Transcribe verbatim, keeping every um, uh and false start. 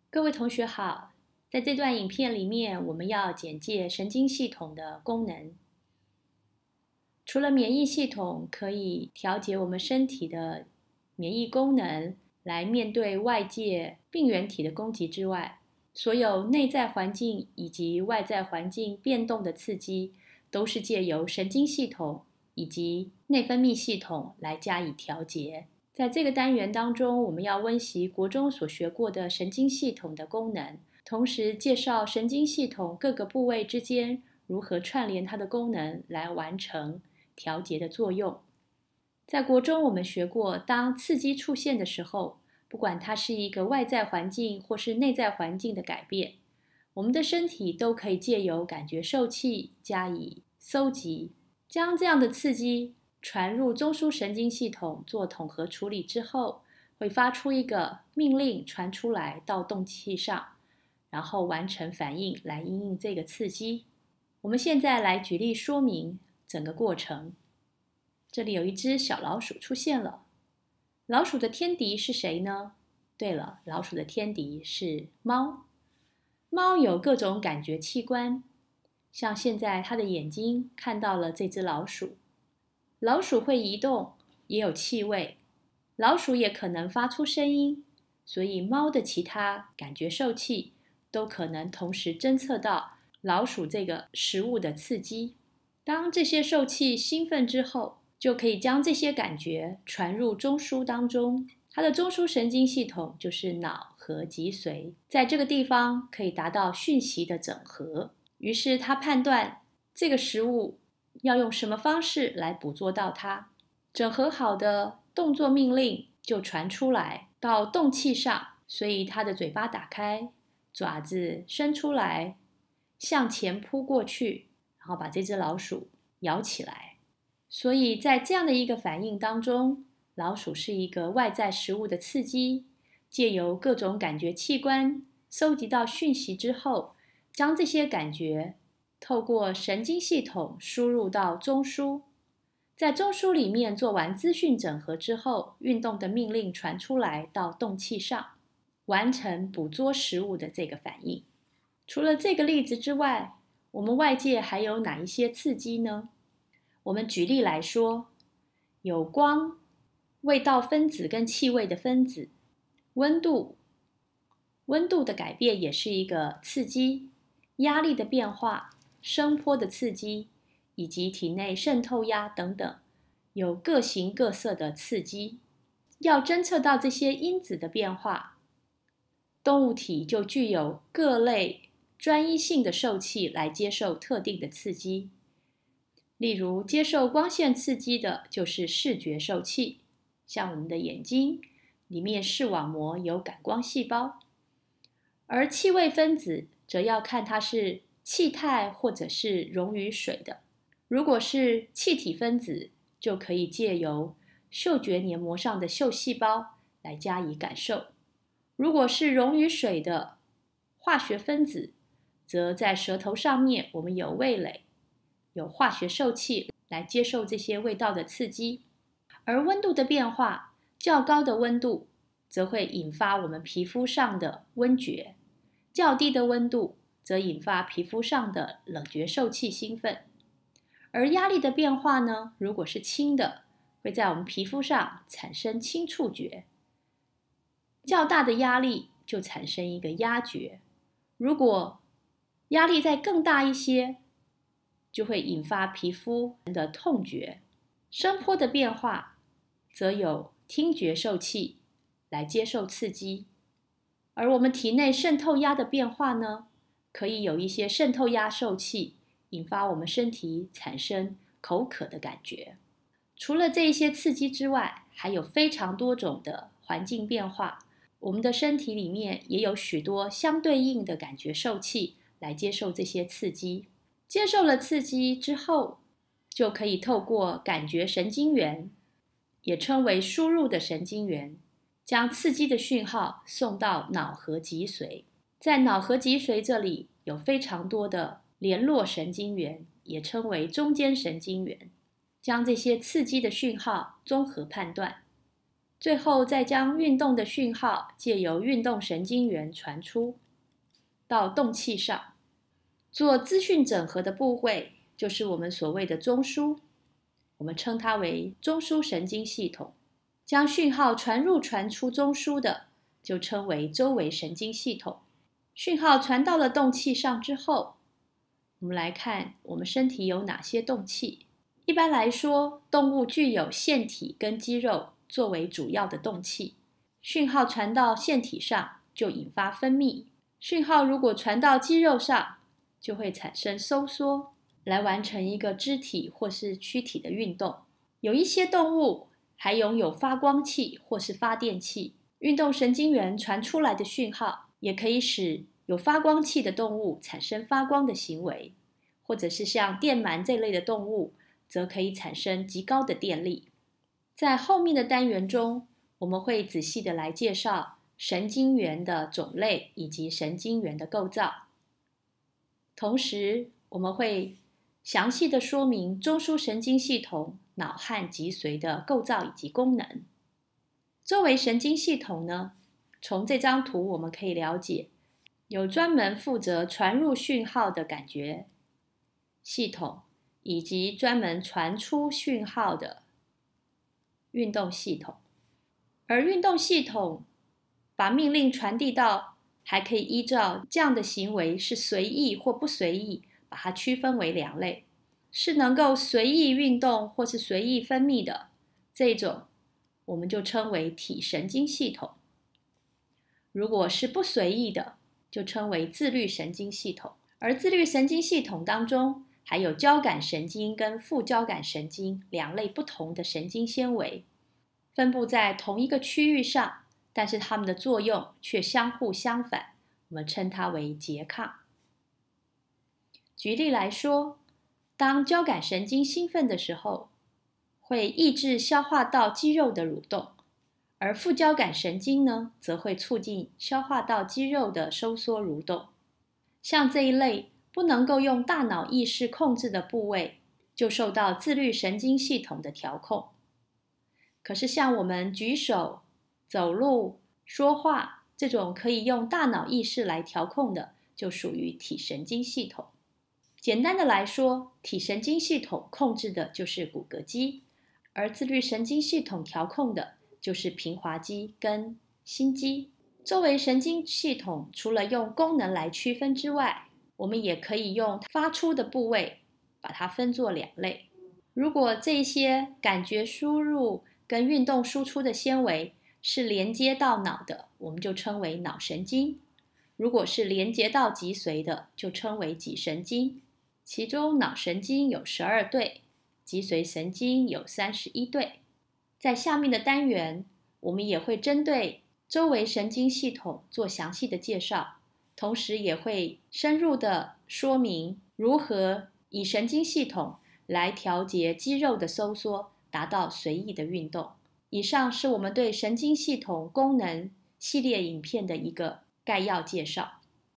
各位同学好，在这段影片里面，我们要简介神经系统的功能。除了免疫系统可以调节我们身体的免疫功能，来面对外界病原体的攻击之外，所有内在环境以及外在环境变动的刺激，都是借由神经系统以及内分泌系统来加以调节。在这个单元当中，我们要温习国中所学过的神经系统的功能，同时介绍神经系统各个部位之间如何串联它的功能来完成调节的作用。在国中我们学过，当刺激出现的时候，不管它是一个外在环境或是内在环境的改变，我们的身体都可以借由感觉受器加以搜集，将这样的刺激传入中枢神经系统做统合处理之后，会发出一个命令传出来到动器上，然后完成反应来因应这个刺激。我们现在来举例说明整个过程。这里有一只小老鼠出现了，老鼠的天敌是谁呢？对了，老鼠的天敌是猫。猫有各种感觉器官，像现在它的眼睛看到了这只老鼠。老鼠会移动，也有气味，老鼠也可能发出声音，所以猫的其他感觉受器都可能同时侦测到老鼠这个食物的刺激。当这些受器兴奋之后，就可以将这些感觉传入中枢当中，它的中枢神经系统就是脑和脊髓，在这个地方可以达到讯息的整合，于是它判断这个食物要用什么方式来捕捉到它，整合好的动作命令就传出来到动器上，所以它的嘴巴打开，爪子伸出来，向前扑过去，然后把这只老鼠咬起来。所以在这样的一个反应当中，老鼠是一个外在食物的刺激，借由各种感觉器官收集到讯息之后，将这些感觉透过神经系统输入到中枢，在中枢里面做完资讯整合之后，运动的命令传出来到动器上，完成捕捉食物的这个反应。除了这个例子之外，我们外界还有哪一些刺激呢？我们举例来说，有光、味道分子跟气味的分子，温度，温度的改变也是一个刺激，压力的变化、声波的刺激，以及体内渗透压等等，有各形各色的刺激。要侦测到这些因子的变化，动物体就具有各类专一性的受器来接受特定的刺激。例如，接受光线刺激的就是视觉受器，像我们的眼睛里面视网膜有感光细胞。而气味分子则要看它是气态或者是溶于水的。如果是气体分子，就可以借由嗅觉黏膜上的嗅细胞来加以感受。如果是溶于水的化学分子，则在舌头上面我们有味蕾，有化学受器来接受这些味道的刺激。而温度的变化，较高的温度则会引发我们皮肤上的温觉，较低的温度则引发皮肤上的冷觉受器兴奋。而压力的变化呢，如果是轻的，会在我们皮肤上产生轻触觉，较大的压力就产生一个压觉。如果压力再更大一些，就会引发皮肤的痛觉。声波的变化则有听觉受器来接受刺激，而我们体内渗透压的变化呢，可以有一些渗透压受器引发我们身体产生口渴的感觉。除了这一些刺激之外，还有非常多种的环境变化，我们的身体里面也有许多相对应的感觉受器来接受这些刺激。接受了刺激之后，就可以透过感觉神经元，也称为输入的神经元，将刺激的讯号送到脑和脊髓。在脑和脊髓这里有非常多的联络神经元，也称为中间神经元，将这些刺激的讯号综合判断。 最后再将运动的讯号借由运动神经元传出到动气上。做资讯整合的部位就是我们所谓的中枢，我们称它为中枢神经系统。将讯号传入传出中枢的就称为周围神经系统。讯号传到了动气上之后，我们来看我们身体有哪些动气。一般来说，动物具有腺体跟肌肉作为主要的动气。讯号传到腺体上就引发分泌，讯号如果传到肌肉上，就会产生收缩，来完成一个肢体或是躯体的运动。有一些动物还拥有发光器或是发电器，运动神经元传出来的讯号也可以使有发光器的动物产生发光的行为，或者是像电鳗这类的动物则可以产生极高的电力。在后面的单元中，我们会仔细的来介绍神经元的种类以及神经元的构造。同时，我们会详细的说明中枢神经系统、脑和脊髓的构造以及功能。周围神经系统呢，从这张图我们可以了解，有专门负责传入讯号的感觉系统，以及专门传出讯号的运动系统。而运动系统把命令传递到，还可以依照这样的行为是随意或不随意，把它区分为两类。是能够随意运动或是随意分泌的，这种我们就称为体神经系统。如果是不随意的，就称为自律神经系统。而自律神经系统当中还有交感神经跟副交感神经两类不同的神经纤维，分布在同一个区域上，但是它们的作用却相互相反，我们称它为拮抗。举例来说，当交感神经兴奋的时候，会抑制消化道肌肉的蠕动，而副交感神经呢，则会促进消化道肌肉的收缩蠕动。像这一类不能够用大脑意识控制的部位，就受到自律神经系统的调控。可是像我们举手、走路、说话这种可以用大脑意识来调控的，就属于体神经系统。简单的来说，体神经系统控制的就是骨骼肌，而自律神经系统调控的就是平滑肌跟心肌。周围神经系统除了用功能来区分之外，我们也可以用发出的部位把它分作两类。如果这些感觉输入跟运动输出的纤维是连接到脑的，我们就称为脑神经；如果是连接到脊髓的，就称为脊神经。其中脑神经有十二对，脊髓神经有三十一对。在下面的单元，我们也会针对周围神经系统做详细的介绍，同时也会深入的说明如何以神经系统来调节肌肉的收缩，达到随意的运动。以上是我们对神经系统功能系列影片的一个概要介绍。